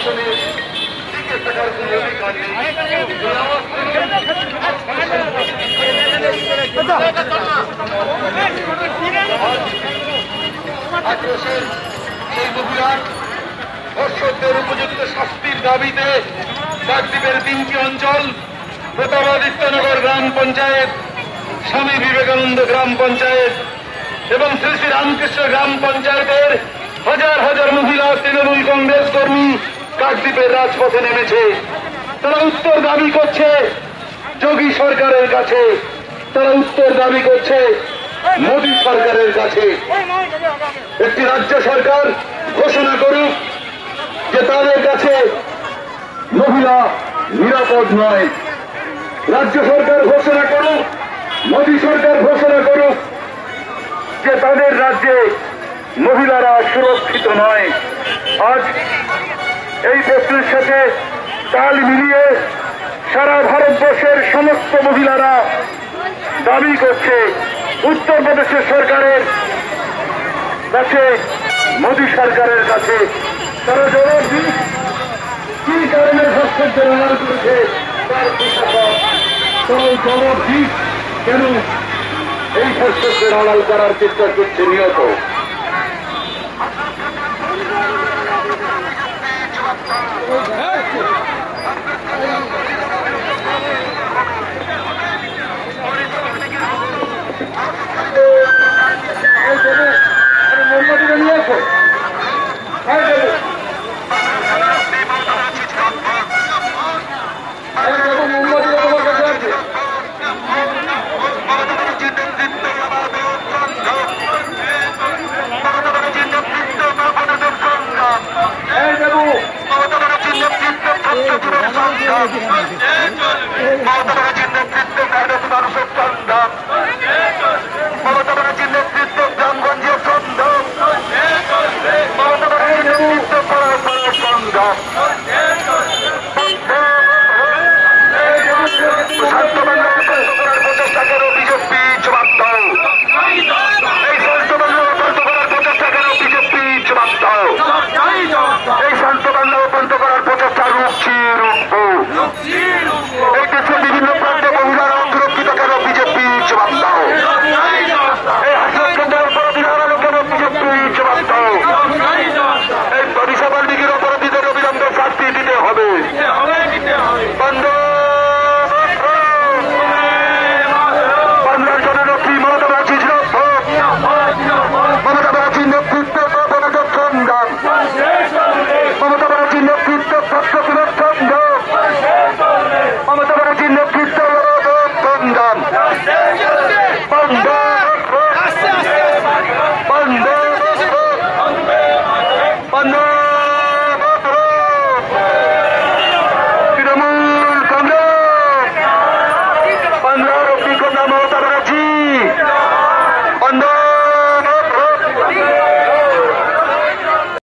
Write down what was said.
শাসনে টিকে থাকার কোন অধিকার নেই। আক্রোশের সেই মহিলার ধর্ষকদের উপযুক্ত শাস্তির দাবিতে কাকদ্বীপের 3টি অঞ্চল, প্রতাপাদিত্যনগর গ্রাম পঞ্চায়েত, স্বামী বিবেকানন্দ গ্রাম পঞ্চায়েত এবং শ্রী শ্রী রামকৃষ্ণ গ্রাম পঞ্চায়েতের হাজার হাজার মহিলা তৃণমূল কংগ্রেস কর্মী কাকদ্বীপের রাজপথে নেমেছে। তারা উত্তর দাবি করছে যোগী সরকারের কাছে, তারা উত্তর দাবি করছে মোদী সরকারের কাছে। একটি রাজ্য সরকার ঘোষণা করুক যে তাদের কাছে মহিলা নিরাপদ নয়। রাজ্য সরকার ঘোষণা করুক, মোদী সরকার ঘোষণা করুক যে তাদের রাজ্যে মহিলারা সুরক্ষিত নয়। আজ এই প্রশ্নের সাথে তাল মিলিয়ে সারা ভারতবর্ষের সমস্ত মহিলারা দাবি করছে উত্তরপ্রদেশের সরকারের কাছে, মোদী সরকারের কাছে। তারা জবাব দিক কি কারণে ধর্ষকদের আড়াল করেছে তার জবাব দিক, কেন এই ধর্ষকদের আড়াল করার চেষ্টা করছে নিয়ত। মোমবাতিটা নিয়ে আসো। মোমবাতিটা তোমার কাছে আছে।